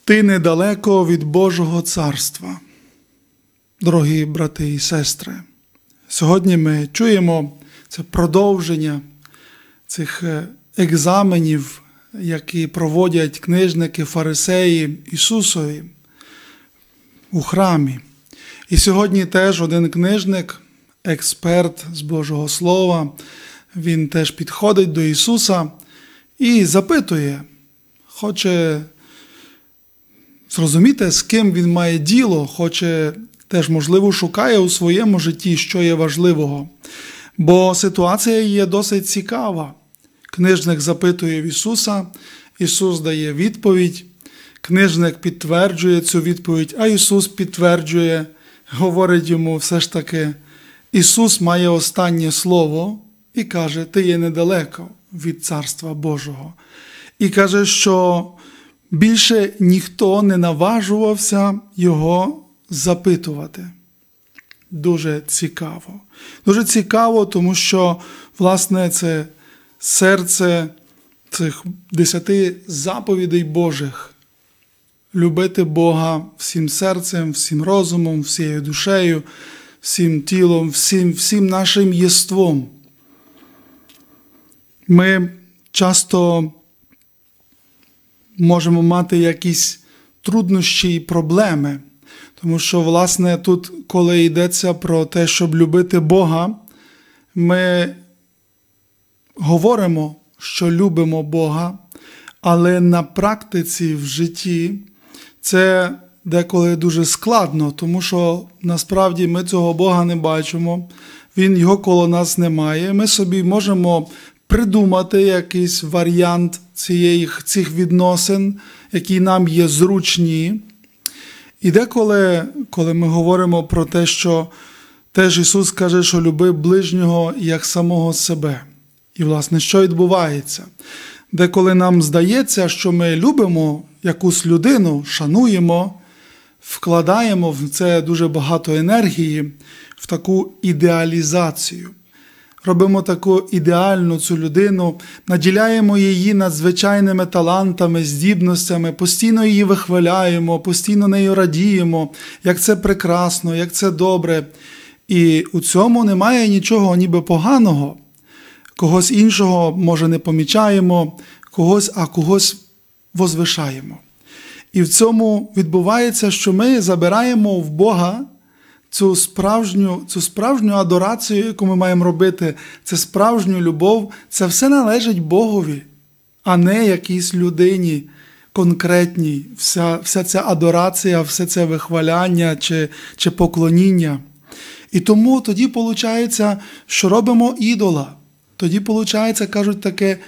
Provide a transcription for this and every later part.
Ти недалеко від Божого царства. Дорогі брати і сестри, сьогодні ми чуємо це продовження цих екзаменів, які проводять книжники, фарисеї Ісусові у храмі. І сьогодні теж один книжник, експерт з Божого Слова, він теж підходить до Ісуса і запитує, хоче зрозуміти, з ким він має діло, хоче теж, можливо, шукає у своєму житті, що є важливого. Бо ситуація є досить цікава. Книжник запитує в Ісуса, Ісус дає відповідь, книжник підтверджує цю відповідь, а Ісус підтверджує, говорить йому все ж таки, Ісус має останнє слово і каже, ти є недалеко від Царства Божого. І каже, що більше ніхто не наважувався його запитувати. Дуже цікаво. Дуже цікаво, тому що, власне, це серце цих 10 заповідей Божих. Любити Бога всім серцем, всім розумом, всією душею, всім тілом, всім нашим єством. Ми часто можемо мати якісь труднощі і проблеми. Тому що, власне, тут, коли йдеться про те, щоб любити Бога, ми говоримо, що любимо Бога, але на практиці в житті це деколи дуже складно, тому що насправді ми цього Бога не бачимо, його коло нас немає. Ми собі можемо придумати якийсь варіант цих відносин, які нам є зручні. І деколи, коли ми говоримо про те, що теж Ісус каже, що люби ближнього як самого себе. І, власне, що відбувається? Деколи нам здається, що ми любимо якусь людину, шануємо, вкладаємо в це дуже багато енергії, в таку ідеалізацію. Робимо таку ідеальну цю людину, наділяємо її надзвичайними талантами, здібностями, постійно її вихваляємо, постійно нею радіємо, як це прекрасно, як це добре. І у цьому немає нічого ніби поганого. Когось іншого, може, не помічаємо, когось возвишаємо. І в цьому відбувається, що ми забираємо в Бога цю справжню адорацію, яку ми маємо робити, це справжню любов, це все належить Богові, а не якійсь людині конкретній. Вся ця адорація, все це вихваляння чи поклоніння. І тому тоді виходить, що робимо ідола. Тоді виходить, кажуть, таке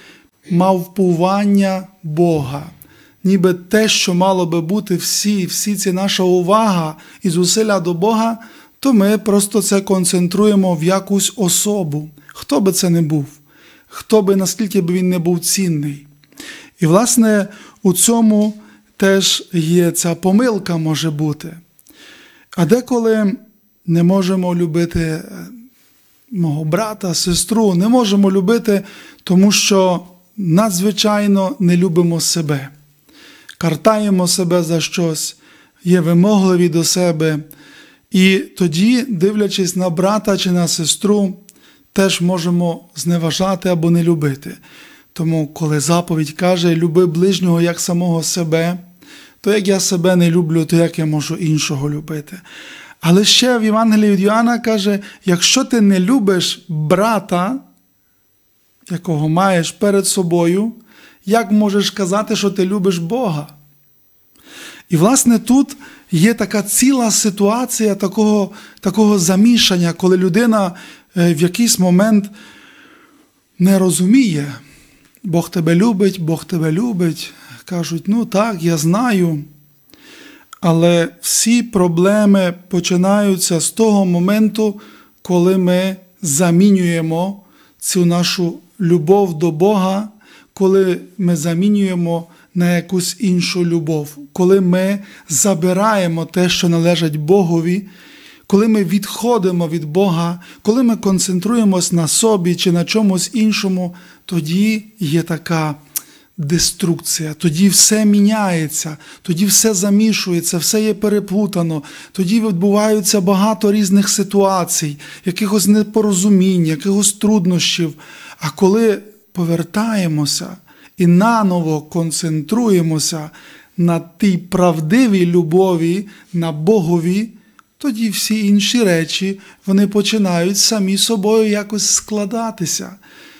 мавпування Бога. Ніби те, що мало би бути всі ці наша увага і зусилля до Бога, то ми просто це концентруємо в якусь особу. Хто би це не був, наскільки б він не був цінний. І, власне, у цьому теж є ця помилка може бути. А деколи не можемо любити мого брата, сестру, не можемо любити, тому що надзвичайно не любимо себе. Картаємо себе за щось, є вимогливі до себе. І тоді, дивлячись на брата чи на сестру, теж можемо зневажати або не любити. Тому, коли заповідь каже, люби ближнього як самого себе, то як я себе не люблю, то як я можу іншого любити. Але ще в Євангелії від Йоанна каже, якщо ти не любиш брата, якого маєш перед собою, як можеш казати, що ти любиш Бога? І, власне, тут є така ціла ситуація такого замішання, коли людина в якийсь момент не розуміє, Бог тебе любить. Кажуть, ну так, я знаю. Але всі проблеми починаються з того моменту, коли ми замінюємо цю нашу любов до Бога, коли ми замінюємо на якусь іншу любов, коли ми забираємо те, що належить Богові, коли ми відходимо від Бога, коли ми концентруємось на собі чи на чомусь іншому, тоді є така деструкція, тоді все міняється, тоді все замішується, все є переплутано, тоді відбуваються багато різних ситуацій, якихось непорозумінь, якихось труднощів. А коли повертаємося і наново концентруємося на тій правдивій любові, на Богові, тоді всі інші речі, вони починають самі собою якось складатися.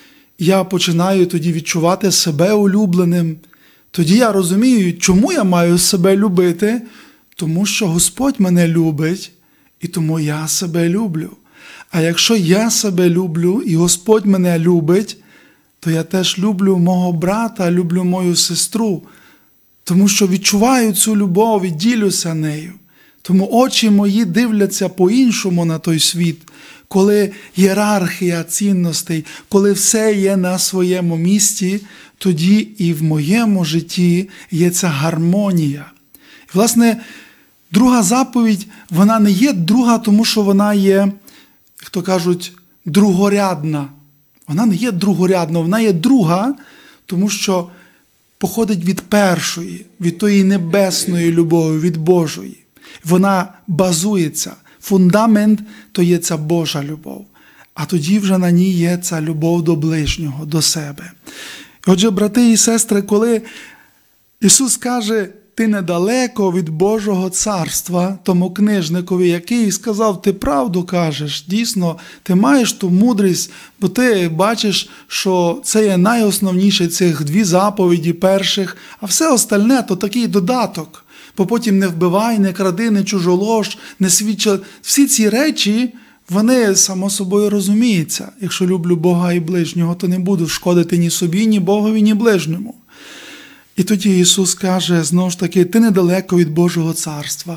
Я починаю тоді відчувати себе улюбленим. Тоді я розумію, чому я маю себе любити, тому що Господь мене любить, і тому я себе люблю. А якщо я себе люблю, і Господь мене любить, то я теж люблю мого брата, люблю мою сестру, тому що відчуваю цю любов і ділюся нею. Тому очі мої дивляться по-іншому на той світ, коли ієрархія цінностей, коли все є на своєму місці, тоді і в моєму житті є ця гармонія. І, власне, друга заповідь, вона не є друга, тому що вона є, як то кажуть, другорядна. Вона не є другорядна, вона є друга, тому що походить від першої, від тої небесної любові, від Божої. Вона базується. Фундамент – то є ця Божа любов. А тоді вже на ній є ця любов до ближнього, до себе. Отже, брати і сестри, коли Ісус каже, ти недалеко від Божого царства, тому книжникові, який сказав, ти правду кажеш, дійсно, ти маєш ту мудрість, бо ти бачиш, що це є найосновніше цих дві заповіді перших, а все остальне – то такий додаток. Бо потім не вбивай, не кради, не чужолож, не свідчи. Всі ці речі, вони само собою розуміються. Якщо люблю Бога і ближнього, то не буду шкодити ні собі, ні Богові, ні ближньому. І тоді Ісус каже, знову ж таки, ти недалеко від Божого царства.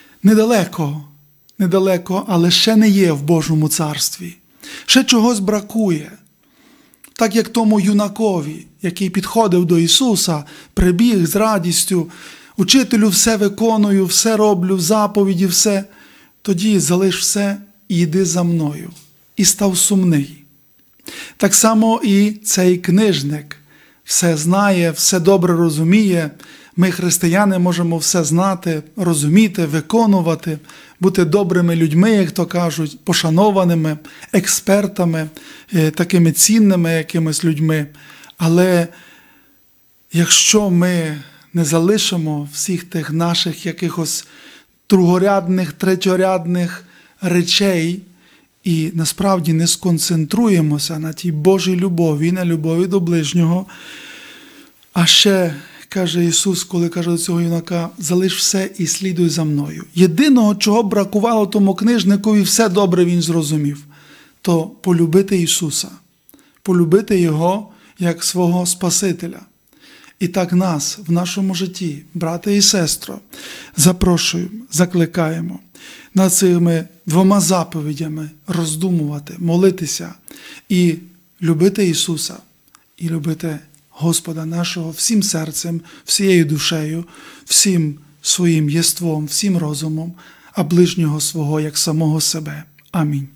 Недалеко, але ще не є в Божому царстві. Ще чогось бракує. Так як тому юнакові, який підходив до Ісуса, прибіг з радістю, учителю, все виконую, все роблю, заповіді, все. Тоді залиш все і йди за мною. І став сумний. Так само і цей книжник все знає, все добре розуміє. Ми, християни, можемо все знати, розуміти, виконувати, бути добрими людьми, як то кажуть, пошанованими, експертами, такими цінними якимись людьми. Але якщо ми не залишимо всіх тих наших якихось другорядних, третьорядних речей і насправді не сконцентруємося на тій Божій любові, на любові до ближнього. А ще, каже Ісус, коли каже до цього юнака, залиш все і слідуй за мною. Єдиного, чого бракувало тому книжникові, все добре він зрозумів, то полюбити Ісуса, полюбити Його як свого Спасителя. І так нас в нашому житті, брате і сестро, запрошуємо, закликаємо над цими двома заповідями роздумувати, молитися і любити Ісуса, і любити Господа нашого всім серцем, всією душею, всім своїм єством, всім розумом, а ближнього свого як самого себе. Амінь.